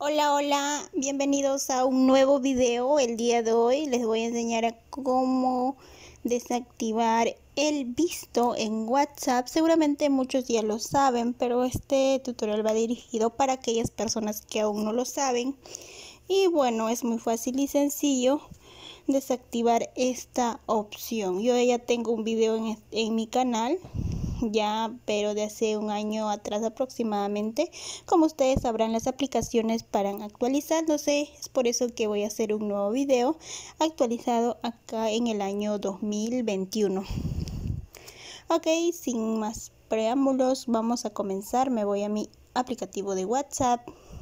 Hola, hola, bienvenidos a un nuevo video. El día de hoy les voy a enseñar a cómo desactivar el visto en WhatsApp. Seguramente muchos ya lo saben, pero este tutorial va dirigido para aquellas personas que aún no lo saben. Y bueno, es muy fácil y sencillo desactivar esta opción. Yo ya tengo un video en mi canal pero de hace un año atrás aproximadamente. Como ustedes sabrán, las aplicaciones paran actualizándose, es por eso que voy a hacer un nuevo video actualizado acá en el año 2021. Ok, sin más preámbulos, vamos a comenzar. Me voy a mi aplicativo de WhatsApp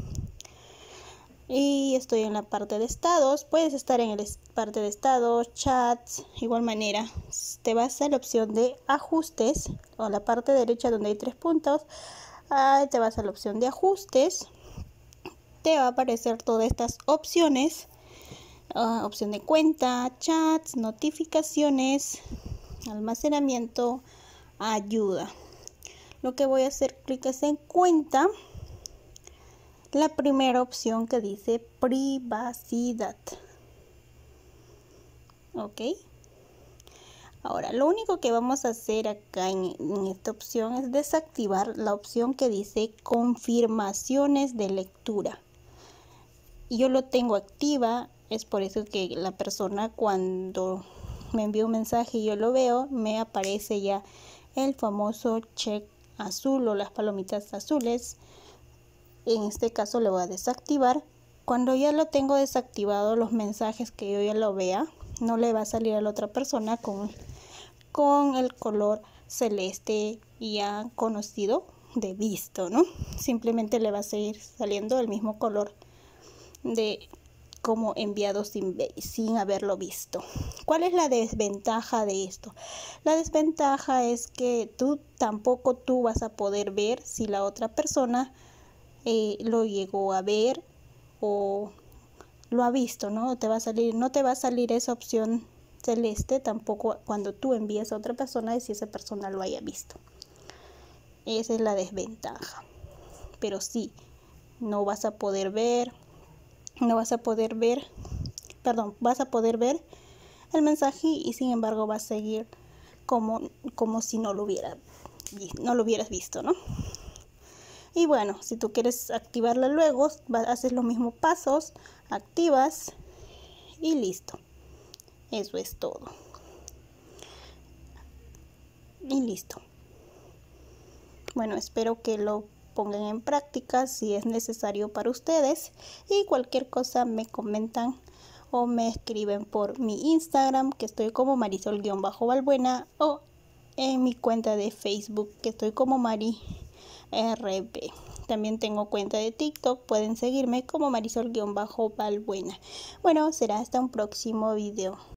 y estoy en la parte de estados. Puedes estar en la parte de estados, chats. Igual manera te vas a la opción de ajustes, o a la parte derecha donde hay 3 puntos. Te vas a la opción de ajustes, te va a aparecer todas estas opciones, opción de cuenta, chats, notificaciones, almacenamiento, ayuda. Lo que voy a hacer clic es en cuenta, la primera opción que dice privacidad. Ok, ahora lo único que vamos a hacer acá en esta opción es desactivar la opción que dice confirmaciones de lectura. Y yo lo tengo activa, es por eso que la persona cuando me envía un mensaje y yo lo veo, me aparece ya el famoso check azul o las palomitas azules. En este caso le voy a desactivar. Cuando ya lo tengo desactivado, los mensajes que yo ya lo vea, no le va a salir a la otra persona con el color celeste ya conocido de visto, ¿no? Simplemente le va a seguir saliendo el mismo color de como enviado sin haberlo visto. ¿Cuál es la desventaja de esto? La desventaja es que tampoco tú vas a poder ver si la otra persona lo llegó a ver o lo ha visto, ¿no? No te va a salir esa opción celeste tampoco cuando tú envías a otra persona y si esa persona lo haya visto. Esa es la desventaja. Pero sí, vas a poder ver el mensaje y sin embargo va a seguir como si no lo hubieras visto, ¿no? Y bueno, si tú quieres activarla luego, haces los mismos pasos, activas y listo. Eso es todo. Y listo. Bueno, espero que lo pongan en práctica si es necesario para ustedes. Y cualquier cosa me comentan o me escriben por mi Instagram, que estoy como Marisol-Balbuena, o en mi cuenta de Facebook, que estoy como Mari RB. También tengo cuenta de TikTok, pueden seguirme como Marisol-Balbuena. Bueno, será hasta un próximo video.